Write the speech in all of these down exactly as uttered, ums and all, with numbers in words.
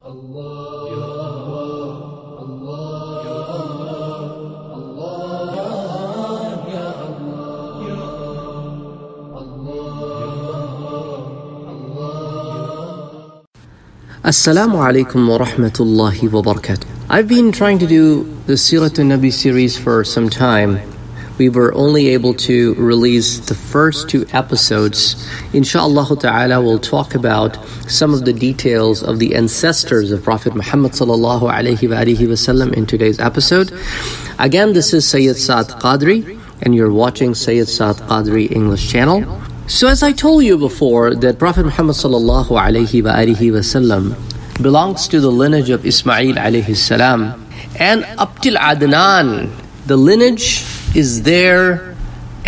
Assalamu alaikum wa rahmatullahi wa barakatuh. I've been trying to do the Siratun Nabi series for some time. We were only able to release the first two episodes. Insha'Allah ta'ala, we'll talk about some of the details of the ancestors of Prophet Muhammad sallallahu alayhi wa alihi wasallam in today's episode. Again, this is Sayyid Saad Qadri, and you're watching Sayyid Saad Qadri English channel. So as I told you before, that Prophet Muhammad sallallahu alayhi wa alihi wasallam belongs to the lineage of Ismail alayhi salam, and up till Adnan, the lineage is there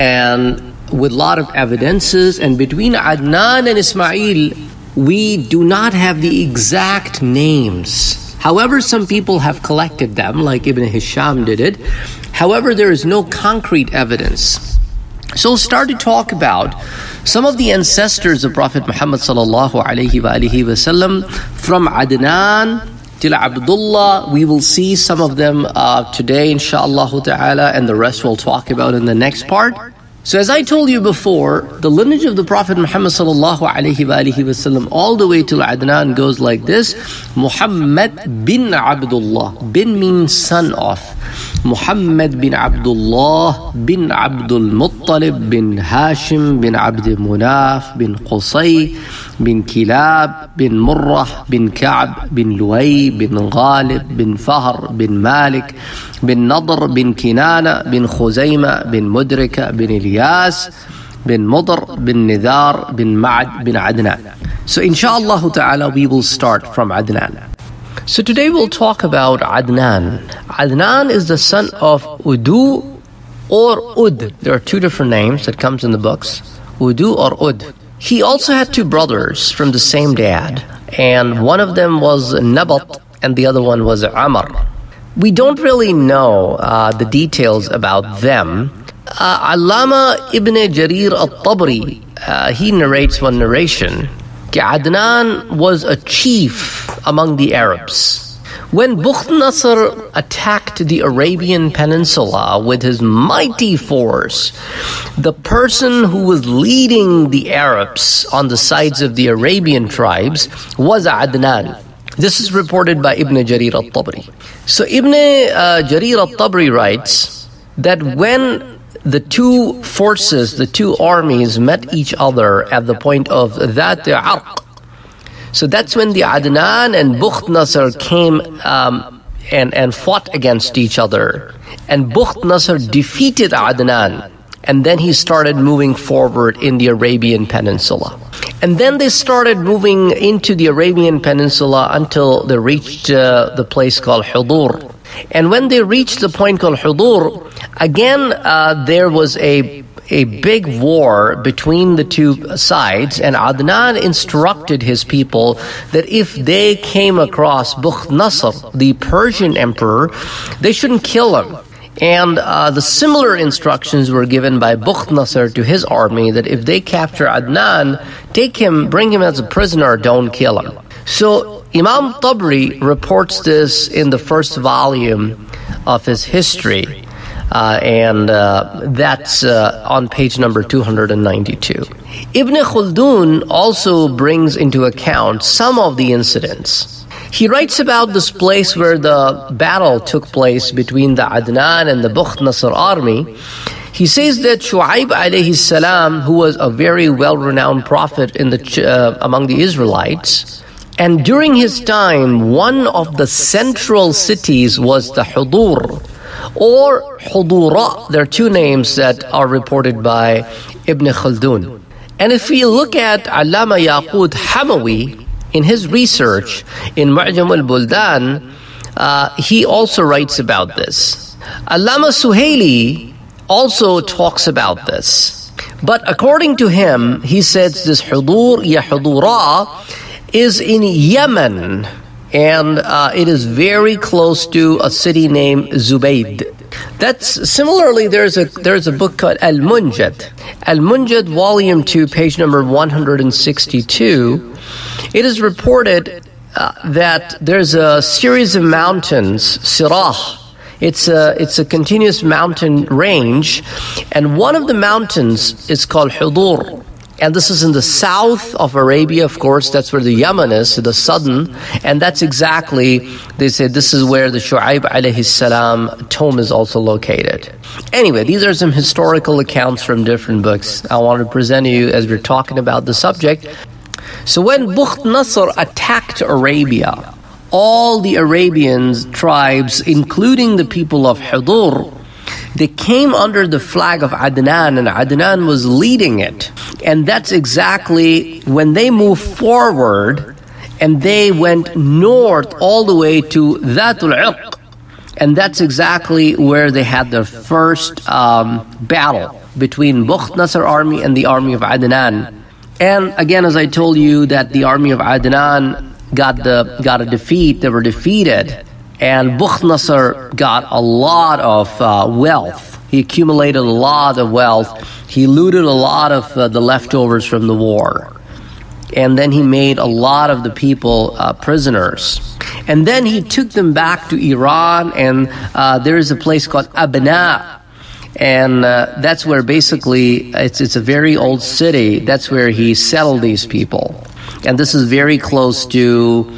and with a lot of evidences, and between Adnan and Ismail, we do not have the exact names. However, some people have collected them, like Ibn Hisham did it. However, there is no concrete evidence. So we'll start to talk about some of the ancestors of Prophet Muhammad sallallahu alayhi wa alihi wasallam from Adnan till Abdullah. We will see some of them uh, today, insha'Allah ta'ala, and the rest we'll talk about in the next part. So as I told you before, the lineage of the Prophet Muhammad sallallahu alayhi wa alihi wasallam all the way till Adnan goes like this: Muhammad bin Abdullah. Bin means son of. Muhammad bin Abdullah bin Abdul Muttalib bin Hashim bin Abd Munaf bin Qusay bin Kilab bin Murrah bin Ka'b bin Luay bin Ghalib bin Fahr bin Malik bin Nadr bin Kinana bin Khuzayma bin Mudrika bin Ilyas bin Mudr bin Nidar bin Ma'ad bin Adnan. So insha'Allah ta'ala, we will start from Adnan. So today we'll talk about Adnan. Adnan is the son of Udu or Ud. There are two different names that comes in the books, Udu or Ud. He also had two brothers from the same dad, and one of them was Nabat and the other one was Amr. We don't really know uh, the details about them. Uh, Allama Ibn Jarir al-Tabri, uh, he narrates one narration. Adnan was a chief among the Arabs. When Bukht Nasr attacked the Arabian Peninsula with his mighty force, the person who was leading the Arabs on the sides of the Arabian tribes was Adnan. This is reported by Ibn Jarir al-Tabri. So Ibn uh, Jarir al-Tabri writes that when the two forces, the two armies met each other at the point of Dhat Arq. So that's when the Adnan and Bukht Nasr came um, and, and fought against each other. And Bukht Nasr defeated Adnan. And then he started moving forward in the Arabian Peninsula. And then they started moving into the Arabian Peninsula until they reached uh, the place called Hudur. And when they reached the point called Hudur, again, uh, there was a a big war between the two sides, and Adnan instructed his people that if they came across Bukht Nasr, the Persian emperor, they shouldn't kill him. And uh, the similar instructions were given by Bukht Nasr to his army, that if they capture Adnan, take him, bring him as a prisoner, don't kill him. So Imam Tabri reports this in the first volume of his history, uh, and uh, that's uh, on page number two hundred ninety-two. Ibn Khaldun also brings into account some of the incidents. He writes about this place where the battle took place between the Adnan and the Bukht Nasr army. He says that Shu'aib alayhi salam, who was a very well-renowned prophet in the uh, among the Israelites, and during his time, one of the central cities was the Hudur, or Hudura. There are two names that are reported by Ibn Khaldun. And if we look at Allama Yaqut Hamawi, in his research in Mu'jam al-Buldan, uh, he also writes about this. Allama Suhaili also talks about this. But according to him, he says this Hudur, ya Hudura, is in Yemen, and uh, it is very close to a city named Zubayd. That's similarly. There's a there's a book called Al-Munjad, Al-Munjad, Volume Two, page number one hundred sixty-two. It is reported uh, that there's a series of mountains, Sirah. It's a, it's a continuous mountain range, and one of the mountains is called Hudur. And this is in the south of Arabia, of course. That's where the Yemen is, the southern. And that's exactly, they say, this is where the Shu'aib alayhi salam tomb is also located. Anyway, these are some historical accounts from different books I want to present to you as we're talking about the subject. So when Bukht Nasr attacked Arabia, all the Arabian tribes, including the people of Hudur, they came under the flag of Adnan, and Adnan was leading it. And that's exactly when they moved forward, and they went north all the way to Dhatul Irq. And that's exactly where they had their first um, battle between Bukht Nasr army and the army of Adnan. And again, as I told you, that the army of Adnan got the got a defeat, they were defeated. And Bukht Nasr got a lot of uh, wealth. He accumulated a lot of wealth. He looted a lot of uh, the leftovers from the war. And then he made a lot of the people uh, prisoners. And then he took them back to Iran, and uh, there is a place called Abna. And uh, that's where basically, it's, it's a very old city. That's where he settled these people. And this is very close to,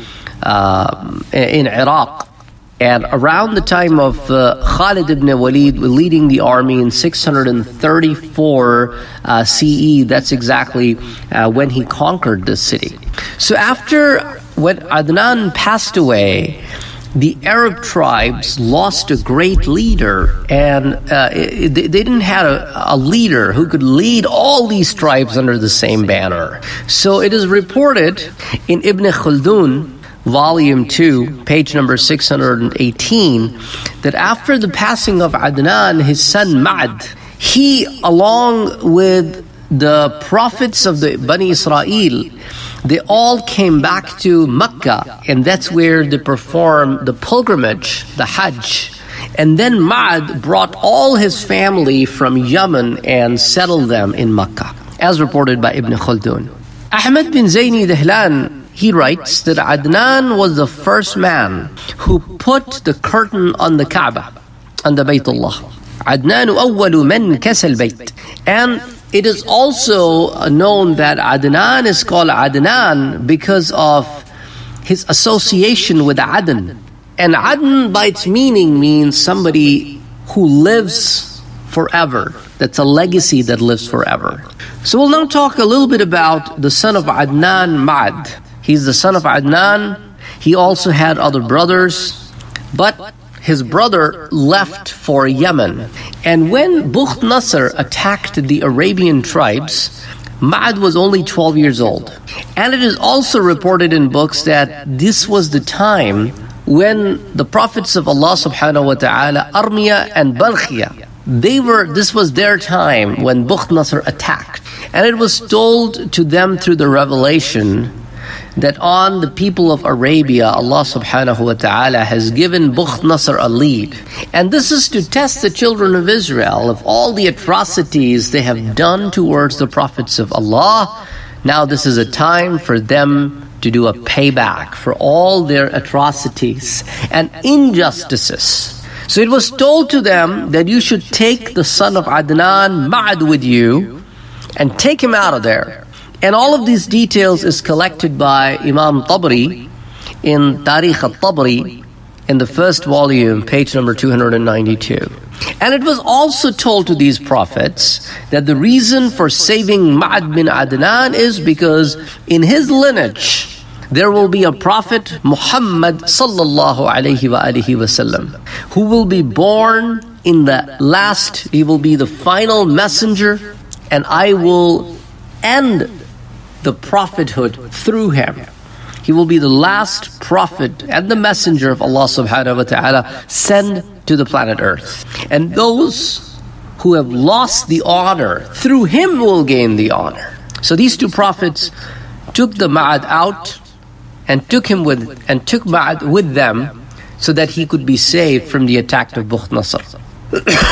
uh, in Iraq. And around the time of uh, Khalid ibn Walid leading the army in six hundred thirty-four uh, C E, that's exactly uh, when he conquered the city. So after, when Adnan passed away, the Arab tribes lost a great leader, and uh, it, they didn't have a, a leader who could lead all these tribes under the same banner. So it is reported in Ibn Khaldun, Volume two, page number six hundred eighteen, that after the passing of Adnan, his son Ma'ad, he, along with the prophets of the Bani Israel, they all came back to Mecca, and that's where they performed the pilgrimage, the Hajj. And then Ma'ad brought all his family from Yemen and settled them in Mecca, as reported by Ibn Khaldun. Ahmed bin Zayni Dahlan, he writes that Adnan was the first man who put the curtain on the Kaaba, on the Baytullah. Adnan awwalu man kasal bayt. And it is also known that Adnan is called Adnan because of his association with Aden. And Aden, by its meaning, means somebody who lives forever. That's a legacy that lives forever. So we'll now talk a little bit about the son of Adnan, Ma'ad. He's the son of Adnan. He also had other brothers, but his brother left for Yemen. And when Bukht Nasr attacked the Arabian tribes, Ma'ad was only twelve years old. And it is also reported in books that this was the time when the prophets of Allah subhanahu wa ta'ala, Armiya and Balkhiya, they were, this was their time when Bukht Nasr attacked. And it was told to them through the revelation that on the people of Arabia, Allah subhanahu wa ta'ala has given Bukht Nasr a lead. And this is to test the children of Israel of all the atrocities they have done towards the prophets of Allah. Now this is a time for them to do a payback for all their atrocities and injustices. So it was told to them that you should take the son of Adnan, Ma'ad, with you and take him out of there. And all of these details is collected by Imam Tabari in Tarikh al-Tabari in the first volume, page number two hundred ninety-two. And it was also told to these prophets that the reason for saving Ma'ad bin Adnan is because in his lineage there will be a prophet, Muhammad sallallahu alayhi wa alihi wasallam, who will be born in the last, he will be the final messenger, and I will end the prophethood through him. He will be the last prophet and the messenger of Allah subhanahu wa ta'ala sent to the planet Earth. And those who have lost the honor, through him will gain the honor. So these two prophets took the Ma'ad out and took him with and took Ma'ad with them so that he could be saved from the attack of Bukht Nasr.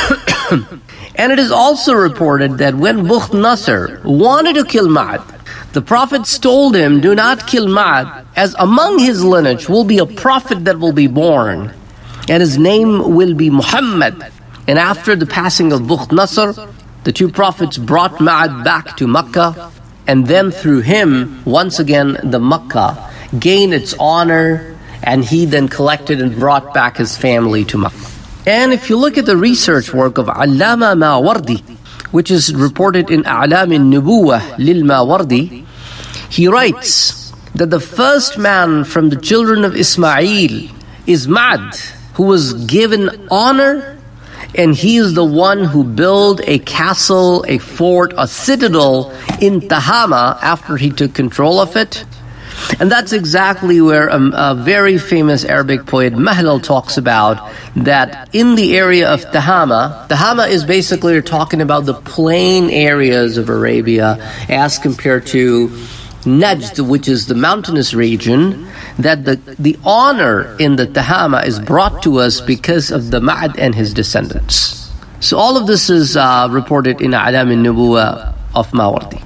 And it is also reported that when Bukht Nasr wanted to kill Ma'ad, The prophets told him, do not kill Ma'ad, as among his lineage will be a prophet that will be born, and his name will be Muhammad. And after the passing of Bukht Nasr, the two prophets brought Ma'ad back to Makkah, and then through him, once again, the Makkah gained its honor, and he then collected and brought back his family to Makkah. And if you look at the research work of Allama Mawardi, which is reported in A'lam al-Nubuwah lil Mawardi, he writes that the first man from the children of Ismail is Ma'ad, who was given honor, and he is the one who built a castle, a fort, a citadel in Tahama after he took control of it. And that's exactly where a, a very famous Arabic poet Mahlal talks about, that in the area of Tahama, Tahama is basically, you're talking about the plain areas of Arabia as compared to Najd, which is the mountainous region, that the, the honor in the Tahama is brought to us because of the Ma'ad and his descendants. So all of this is uh, reported in A'lam al-Nubuwah of Mawardi.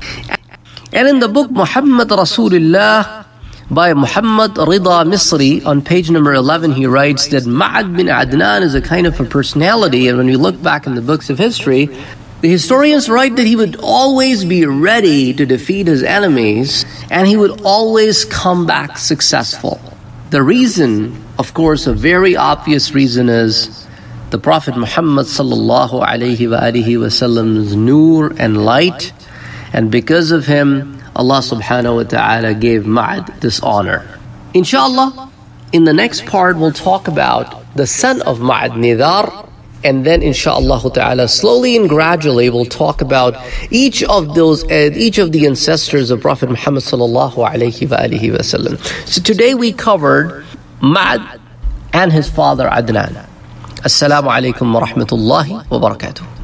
And in the book Muhammad Rasulullah by Muhammad Rida Misri, on page number eleven, he writes that Ma'ad bin Adnan is a kind of a personality, and when we look back in the books of history, the historians write that he would always be ready to defeat his enemies, and he would always come back successful. The reason, of course, a very obvious reason, is the Prophet Muhammad sallallahu alaihi wa alihi wasallam's nur and light, and because of him, Allah subhanahu wa ta'ala gave Ma'ad this honor. Inshallah, in the next part we'll talk about the son of Ma'ad, Nidar, and then inshallah ta'ala, slowly and gradually we'll talk about each of those, uh, each of the ancestors of Prophet Muhammad sallallahu alayhi wa alihi wasallam. So today we covered Ma'ad and his father Adnan. Assalamu alaikum wa rahmatullahi wa barakatuh.